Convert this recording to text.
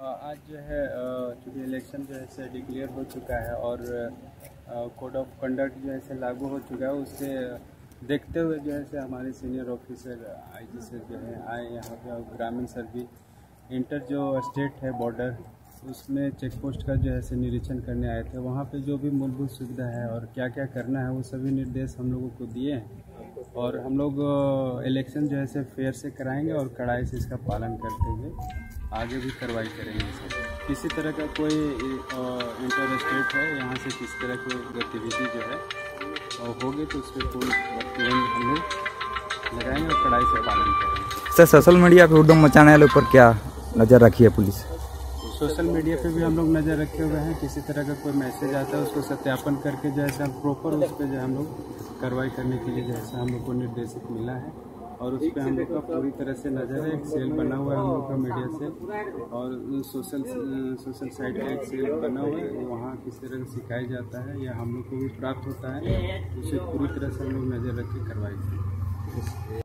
आज जो है चूँकि इलेक्शन जो है से डिक्लेयर हो चुका है और कोड ऑफ कंडक्ट जो है से लागू हो चुका है, उससे देखते हुए जो है से हमारे सीनियर ऑफिसर आईजी से जो है आए यहाँ पे। और ग्रामीण सर्वी इंटर जो स्टेट है बॉर्डर, उसमें चेक पोस्ट का जो है से निरीक्षण करने आए थे। वहाँ पे जो भी मूलभूत सुविधा है और क्या क्या करना है वो सभी निर्देश हम लोगों को दिए हैं। और हम लोग इलेक्शन जो है से फेयर से कराएंगे और कड़ाई से इसका पालन करते हुए आगे भी कार्रवाई करेंगे। सर किसी तरह का कोई इंटर स्टेट है यहाँ से किसी तरह की गतिविधि जो है और होगी तो उस पर पूर्ण प्रतिबंध हम लोग लगाएंगे और कड़ाई से पालन करेंगे। सर सोशल मीडिया पे हुड़दंग मचाने वालों पर क्या नज़र रखी है पुलिस? सोशल मीडिया पे भी हम लोग नज़र रखे हुए हैं। किसी तरह का कोई मैसेज आता है उसको सत्यापन करके जैसे हम प्रॉपर उस पर जो हम लोग कार्रवाई करने के लिए जैसे हम लोग को निर्देशित मिला है और उस पर हम लोग का पूरी तरह से नज़र है। एक सेल बना हुआ है हम लोग का मीडिया से और सोशल साइट का एक सेल बना हुआ है। वहाँ किस तरह से सिखाया जाता है या हम लोग को भी प्राप्त होता है, उसे पूरी तरह से हम लोग नज़र रख के कार्रवाई करें।